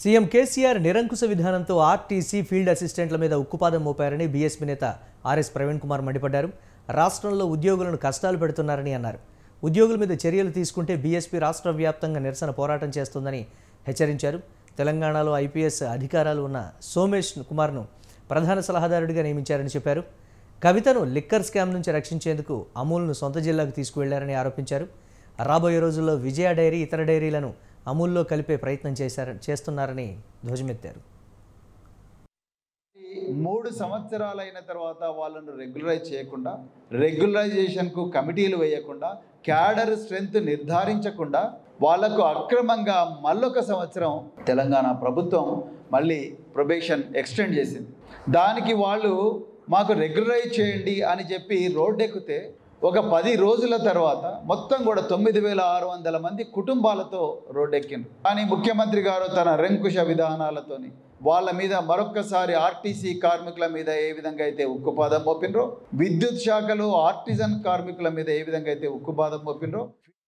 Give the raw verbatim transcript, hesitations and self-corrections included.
CM KCR నిరంకుశ విధానంతో RTC field అసిస్టెంట్ల మీద ఉక్కుపాదం మోపారని బీఎస్పీ నేత ఆర్ఎస్ ప్రవీణ్ కుమార్ మండిపడ్డారు. రాష్ట్రంలో ఉద్యోగులను కష్టాలు పెడుతున్నారని అన్నారు. ఉద్యోగుల మీద చర్యలు తీసుకుంటే బీఎస్పీ రాష్ట్ర వ్యాప్తంగా నిరసన పోరాటం చేస్తుందని హెచ్చరించారు. తెలంగాణలో ఐపీఎస్ అధికారాలు ఉన్న సోమేష్ కుమార్ను ప్రధాన సలహాదారుడిగా నియమించారని చెప్పారు. కవితను లిక్కర్ స్కామ్ నుంచి రక్షించేందుకు అమూల్ను సొంత జిల్లాకు తీసుకువెళ్లారని ఆరోపించారు. రాబోయే రోజుల్లో విజయ డైరీ ఇతర డైరీలను అమూల్లో కలిపే ప్రయత్నం చేశారు చేస్తున్నారని ధ్వజమెత్తారు. మూడు సంవత్సరాలైన తర్వాత వాళ్ళను రెగ్యులరైజ్ చేయకుండా, రెగ్యులరైజేషన్కు కమిటీలు వేయకుండా, క్యాడర్ స్ట్రెంత్ నిర్ధారించకుండా వాళ్లకు అక్రమంగా మళ్ళొక సంవత్సరం తెలంగాణ ప్రభుత్వం మళ్ళీ ప్రొబేషన్ ఎక్స్టెండ్ చేసింది. దానికి వాళ్ళు మాకు రెగ్యులరైజ్ చేయండి అని చెప్పి రోడ్డెక్కితే ఒక పది రోజుల తర్వాత మొత్తం కూడా తొమ్మిది వేల ఆరు వందల మంది కుటుంబాలతో రోడ్డెక్కిండ్రు. కానీ ముఖ్యమంత్రి గారు తన నిరంకుశ విధానాలతోని వాళ్ళ మీద మరొక్కసారి ఆర్టీసీ కార్మికుల మీద ఏ విధంగా అయితే ఉక్కుపాదం మోపినరో, విద్యుత్ శాఖలో ఆర్టిజన్ కార్మికుల మీద ఏ విధంగా అయితే ఉక్కుపాదం మోపినరో